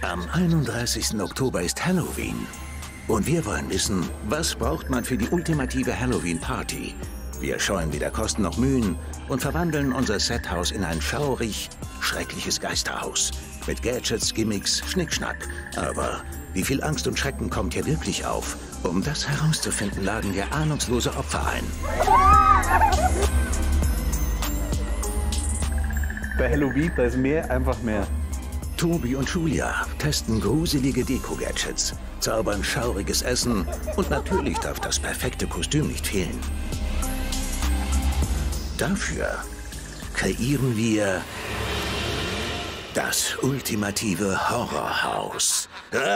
Am 31. Oktober ist Halloween. Und wir wollen wissen, was braucht man für die ultimative Halloween-Party? Wir scheuen weder Kosten noch Mühen und verwandeln unser Sethaus in ein schaurig, schreckliches Geisterhaus. Mit Gadgets, Gimmicks, Schnickschnack. Aber wie viel Angst und Schrecken kommt hier wirklich auf? Um das herauszufinden, laden wir ahnungslose Opfer ein. Bei Halloween, da ist mehr einfach mehr. Tobi und Julia testen gruselige Deko-Gadgets, zaubern schauriges Essen und natürlich darf das perfekte Kostüm nicht fehlen. Dafür kreieren wir das ultimative Horrorhaus.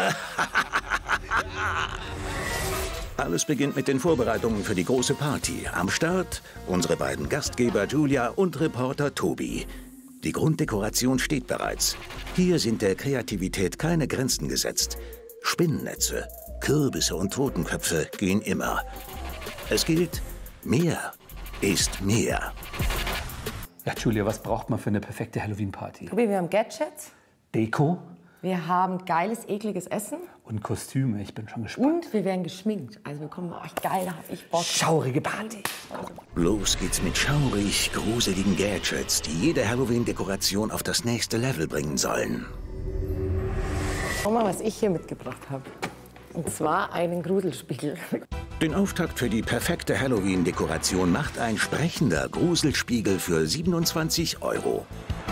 Alles beginnt mit den Vorbereitungen für die große Party. Am Start unsere beiden Gastgeber Julia und Reporter Tobi. Die Grunddekoration steht bereits. Hier sind der Kreativität keine Grenzen gesetzt. Spinnennetze, Kürbisse und Totenköpfe gehen immer. Es gilt, mehr ist mehr. Ja, Julia, was braucht man für eine perfekte Halloween-Party? Tobi, wir haben Gadgets. Deko. Wir haben geiles, ekliges Essen. Und Kostüme, ich bin schon gespannt. Und wir werden geschminkt. Also wir kommen euch geil, da hab ich Bock. Schaurige Party. Los geht's mit schaurig gruseligen Gadgets, die jede Halloween-Dekoration auf das nächste Level bringen sollen. Schau mal, was ich hier mitgebracht habe. Und zwar einen Gruselspiegel. Den Auftakt für die perfekte Halloween-Dekoration macht ein sprechender Gruselspiegel für 27 €.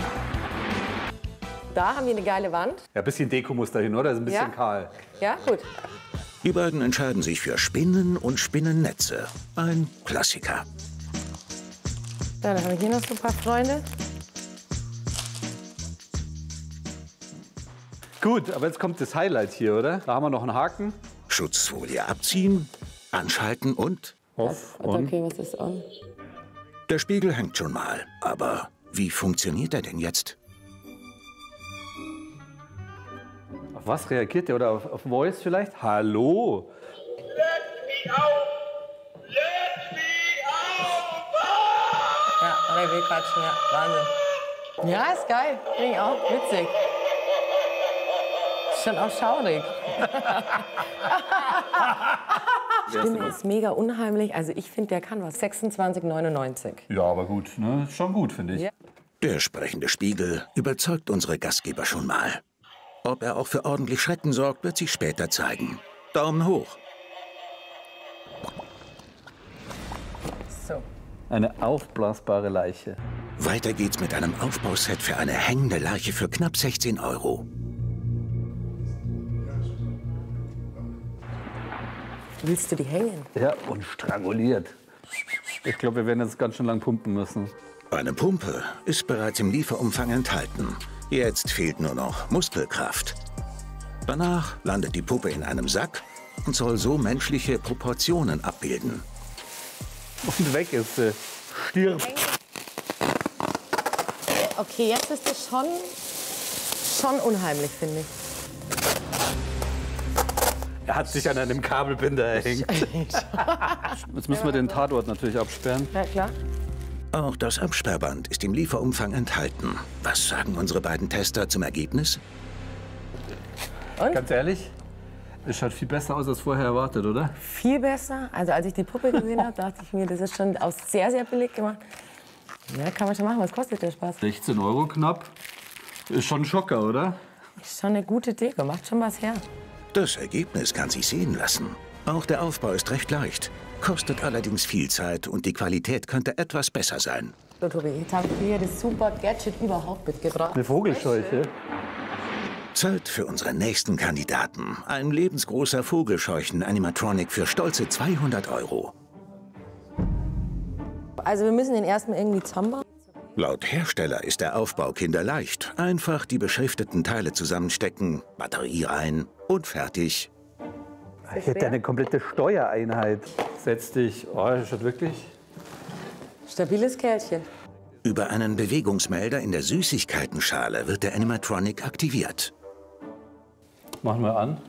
Da haben wir eine geile Wand. Ja, ein bisschen Deko muss dahin, oder? Das ist ein bisschen Ja. kahl. Ja, gut. Die beiden entscheiden sich für Spinnen und Spinnennetze. Ein Klassiker. Dann haben wir hier noch so ein paar Freunde. Gut, aber jetzt kommt das Highlight hier, oder? Da haben wir noch einen Haken. Schutzfolie abziehen, anschalten und Off, Okay, was ist on? der Spiegel hängt schon mal. Aber wie funktioniert er denn jetzt? Auf was reagiert der? Oder auf Voice vielleicht? Hallo? Let me out! Let me out! Ja, oder wir quatschen, ja. Wahnsinn. Ja, ist geil. Finde ich auch witzig. Ist schon auch schaurig. Stimme ist mega unheimlich. Also ich finde, der kann was. 26,99. Ja, aber gut, ne? Ist schon gut, finde ich. Ja. Der sprechende Spiegel überzeugt unsere Gastgeber schon mal. Ob er auch für ordentlich Schrecken sorgt, wird sich später zeigen. Daumen hoch. So. Eine aufblasbare Leiche. Weiter geht's mit einem Aufbauset für eine hängende Leiche für knapp 16 €. Willst du die hängen? Ja, und stranguliert. Ich glaube, wir werden jetzt ganz schön lang pumpen müssen. Eine Pumpe ist bereits im Lieferumfang enthalten. Jetzt fehlt nur noch Muskelkraft. Danach landet die Puppe in einem Sack und soll so menschliche Proportionen abbilden. Und weg ist sie. Stirbt. Okay, jetzt ist es schon unheimlich, finde ich. Er hat sich an einem Kabelbinder erhängt. Jetzt müssen wir den Tatort natürlich absperren. Ja, klar. Auch das Absperrband ist im Lieferumfang enthalten. Was sagen unsere beiden Tester zum Ergebnis? Ganz ehrlich, es schaut viel besser aus als vorher erwartet, oder? Viel besser. Also als ich die Puppe gesehen habe, dachte ich mir, das ist schon aus sehr, sehr billig gemacht. Ja, kann man schon machen. Was kostet der Spaß? 16 € knapp. Ist schon ein Schocker, oder? Ist schon eine gute Deko, macht schon was her. Das Ergebnis kann sich sehen lassen. Auch der Aufbau ist recht leicht, kostet allerdings viel Zeit und die Qualität könnte etwas besser sein. So, Tobi, jetzt habe ich hier das super Gadget überhaupt mitgebracht. Eine Vogelscheuche. Zeit für unseren nächsten Kandidaten. Ein lebensgroßer Vogelscheuchen-Animatronic für stolze 200 €. Also wir müssen den erstmal irgendwie zusammenbauen. Laut Hersteller ist der Aufbau kinderleicht. Einfach die beschrifteten Teile zusammenstecken, Batterie rein und fertig. Ich hätte eine komplette Steuereinheit. Setz dich. Oh, das schaut wirklich. Stabiles Kerlchen. Über einen Bewegungsmelder in der Süßigkeitenschale wird der Animatronic aktiviert. Machen wir an.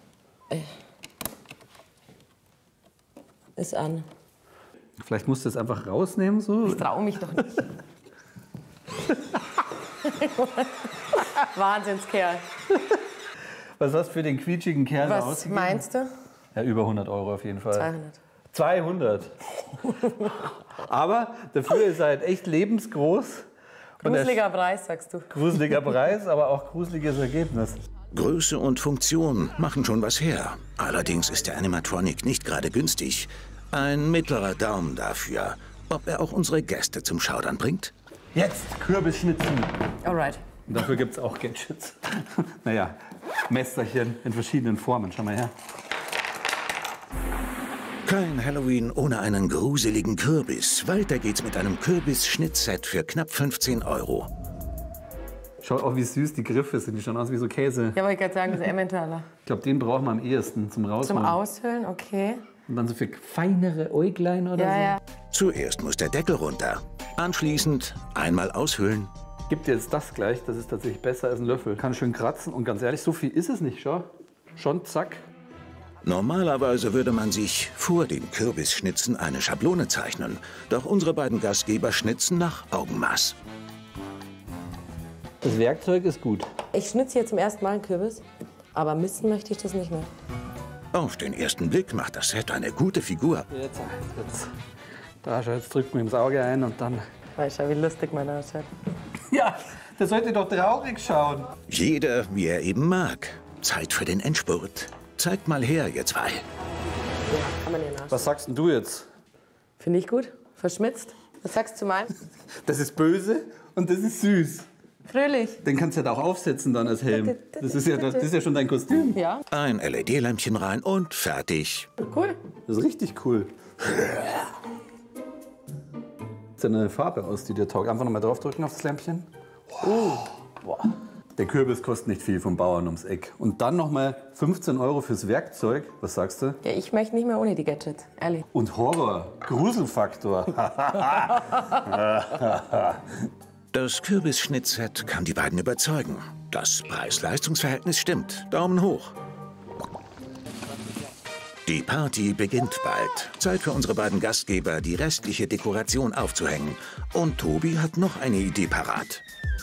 Ist an. Vielleicht musst du es einfach rausnehmen, so. Ich traue mich doch nicht. Wahnsinnskerl. Was hast du für den quietschigen Kerl Was ausgegeben? meinst du? Ja, über 100 € auf jeden Fall. 200. 200. Aber dafür ist er halt echt lebensgroß. Und Gruseliger Preis, sagst du. gruseliger Preis, aber auch gruseliges Ergebnis. Größe und Funktion machen schon was her. Allerdings ist der Animatronic nicht gerade günstig. Ein mittlerer Daumen dafür, ob er auch unsere Gäste zum Schaudern bringt. Jetzt Kürbisschnitzen. Alright. Und dafür gibt es auch Gadgets. Naja, Messerchen in verschiedenen Formen. Schau mal her. Kein Halloween ohne einen gruseligen Kürbis. Weiter geht's mit einem Kürbis-Schnittset für knapp 15 €. Schau auch, wie süß die Griffe sind. Die schauen aus wie so Käse. Ja, wollte ich gerade sagen, das ist Emmentaler. Ich glaube, den brauchen wir am ehesten zum Rausholen. Zum Aushöhlen, okay. Und dann so für feinere Äuglein oder so. Ja. Zuerst muss der Deckel runter. Anschließend einmal aushöhlen. Gib dir jetzt das gleich, das ist tatsächlich besser als ein Löffel. Kann schön kratzen und ganz ehrlich, so viel ist es nicht, schau. Schon, zack. Normalerweise würde man sich vor dem Kürbisschnitzen eine Schablone zeichnen. Doch unsere beiden Gastgeber schnitzen nach Augenmaß. Das Werkzeug ist gut. Ich schnitze hier zum ersten Mal einen Kürbis, aber misten möchte ich das nicht mehr. Auf den ersten Blick macht das Set eine gute Figur. Jetzt. Da, schau, jetzt drückt man ins Auge ein und dann... Weißt du, wie lustig mein ausschaut. Ja, der sollte doch traurig schauen. Jeder, wie er eben mag. Zeit für den Endspurt. Zeigt mal her, ihr zwei. Ja, kann man ja nach. Was sagst denn du jetzt? Finde ich gut. Verschmitzt. Was sagst du zu meinem? Das ist böse und das ist süß. Fröhlich. Den kannst du ja auch aufsetzen dann als Helm. Das ist ja schon dein Kostüm. Ja. Ein LED-Lämpchen rein und fertig. Cool. Das ist richtig cool. Ist eine Farbe aus, die dir taugt. Einfach nochmal draufdrücken auf das Lämpchen. Boah. Der Kürbis kostet nicht viel vom Bauern ums Eck. Und dann nochmal 15 € fürs Werkzeug. Was sagst du? Ja, ich möchte nicht mehr ohne die Gadgets. Ehrlich. Und Horror, Gruselfaktor. Das Kürbisschnittset kann die beiden überzeugen. Das Preis-Leistungs-Verhältnis stimmt. Daumen hoch. Die Party beginnt bald. Zeit für unsere beiden Gastgeber, die restliche Dekoration aufzuhängen. Und Tobi hat noch eine Idee parat.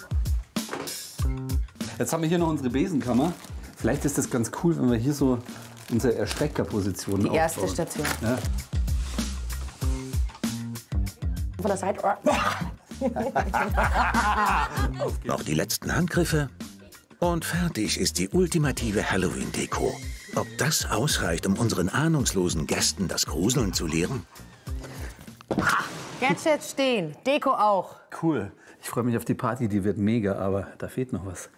Jetzt haben wir hier noch unsere Besenkammer. Vielleicht ist das ganz cool, wenn wir hier so unsere Erstreckerposition Die erste aufbauen. Station. Ja. Von der Seite. Noch die letzten Handgriffe. Und fertig ist die ultimative Halloween-Deko. Ob das ausreicht, um unseren ahnungslosen Gästen das Gruseln zu lehren? Gadgets stehen. Deko auch. Cool. Ich freue mich auf die Party, die wird mega, aber da fehlt noch was.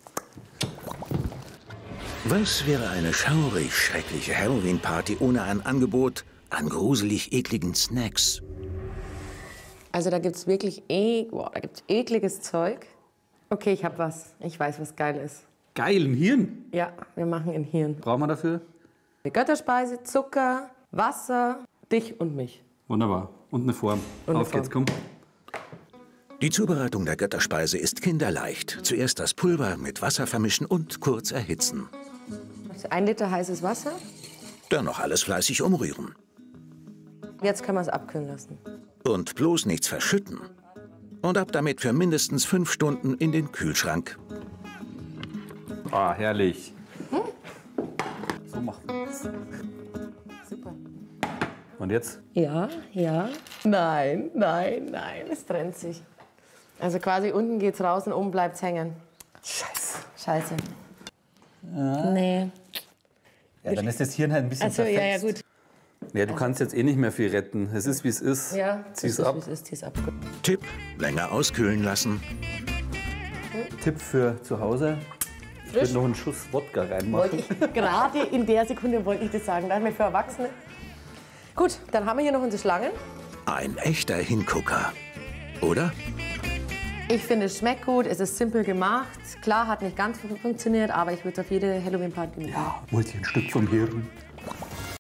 Was wäre eine schaurig schreckliche Halloween-Party ohne ein Angebot an gruselig ekligen Snacks? Also da gibt's wirklich da gibt's ekliges Zeug. Okay, ich hab was. Ich weiß, was geil ist. Geil, ein Hirn. Ja, wir machen ein Hirn. Brauchen wir dafür? Eine Götterspeise, Zucker, Wasser, dich und mich. Wunderbar. Und eine Form. Und eine Auf geht's, komm. Die Zubereitung der Götterspeise ist kinderleicht. Zuerst das Pulver mit Wasser vermischen und kurz erhitzen. 1 Liter heißes Wasser. Dann noch alles fleißig umrühren. Jetzt können wir es abkühlen lassen. Und bloß nichts verschütten. Und ab damit für mindestens 5 Stunden in den Kühlschrank. Ah, herrlich. So macht man das. Super. Und jetzt? Ja. Nein. Es trennt sich. Also quasi unten geht's raus und oben bleibt's hängen. Scheiße. Nee. Ja, dann ist das Hirn halt ein bisschen Also ja, verfetzt. gut. Ja, du kannst jetzt eh nicht mehr viel retten. Es ist, wie es ist. Ja, Zieh's ab. Zieh's ab. Gut. Tipp: länger auskühlen lassen. Tipp für zu Hause. Ich würde noch einen Schuss Wodka reinmachen. Gerade in der Sekunde wollte ich das sagen. Da haben wir für Erwachsene. Gut, dann haben wir hier noch unsere Schlangen. Ein echter Hingucker. Oder? Ich finde, es schmeckt gut, es ist simpel gemacht. Klar, hat nicht ganz funktioniert, aber ich würde es auf jede Halloween-Party mitnehmen. Ja, wollt ihr ein Stück vom Hirn?